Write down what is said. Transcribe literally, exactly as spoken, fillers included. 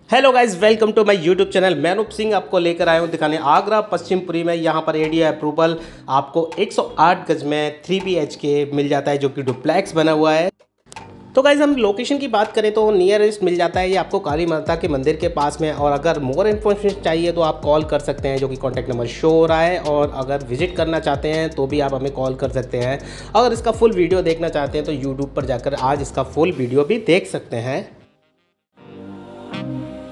Hello guys, welcome to my YouTube channel. मैं रूप सिंह आपको लेकर आया हूँ दिखाने आगरा पश्चिमपुरी में। यहाँ पर एडीए अप्रूवल आपको एक सौ आठ गज में थ्री बी एच के मिल जाता है, जो कि डुप्लेक्स बना हुआ है। तो गाइज हम लोकेशन की बात करें तो नियरेस्ट मिल जाता है ये आपको काली माता के मंदिर के पास में। और अगर मोर इन्फॉर्मेशन चाहिए तो आप कॉल कर सकते हैं, जो कि कॉन्टैक्ट नंबर शो हो रहा है। और अगर विजिट करना चाहते हैं तो भी आप हमें कॉल कर सकते हैं। अगर इसका फुल वीडियो देखना चाहते हैं तो यूट्यूब पर जाकर आज इसका फुल वीडियो भी देख सकते हैं।